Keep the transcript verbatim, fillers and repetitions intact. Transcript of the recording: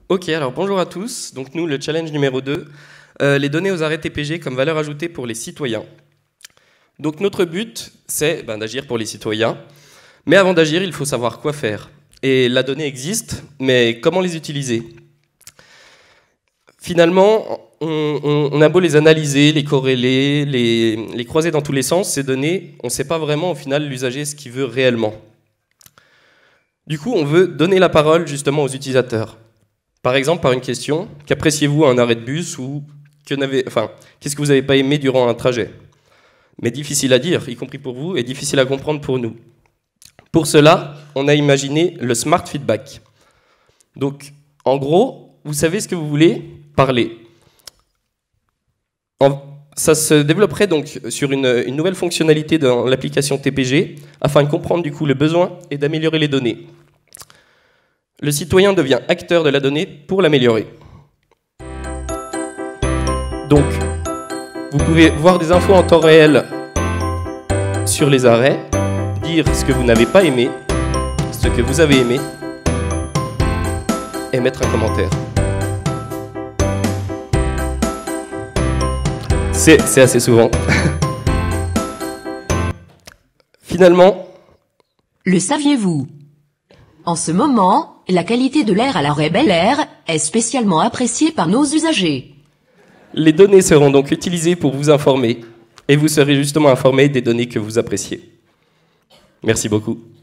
Ok, alors bonjour à tous. Donc nous, le challenge numéro deux, euh, les données aux arrêts T P G comme valeur ajoutée pour les citoyens. Donc notre but, c'est ben, d'agir pour les citoyens. Mais avant d'agir, il faut savoir quoi faire. Et la donnée existe, mais comment les utiliser? Finalement, on, on, on a beau les analyser, les corréler, les, les croiser dans tous les sens, ces données, on ne sait pas vraiment au final l'usager ce qu'il veut réellement. Du coup, on veut donner la parole justement aux utilisateurs. Par exemple, par une question, qu'appréciez-vous à un arrêt de bus ou que n'avez, enfin, qu'est-ce que vous n'avez pas aimé durant un trajet? Mais difficile à dire, y compris pour vous, et difficile à comprendre pour nous. Pour cela, on a imaginé le Smart Feedback. Donc, en gros, vous savez ce que vous voulez parler. En, ça se développerait donc sur une, une nouvelle fonctionnalité dans l'application T P G, afin de comprendre du coup le besoin et d'améliorer les données. Le citoyen devient acteur de la donnée pour l'améliorer. Donc, vous pouvez voir des infos en temps réel sur les arrêts, dire ce que vous n'avez pas aimé, ce que vous avez aimé, et mettre un commentaire. C'est, c'est assez souvent. Finalement... Le saviez-vous? En ce moment, la qualité de l'air à l'arrêt Bel Air est spécialement appréciée par nos usagers. Les données seront donc utilisées pour vous informer, et vous serez justement informé des données que vous appréciez. Merci beaucoup.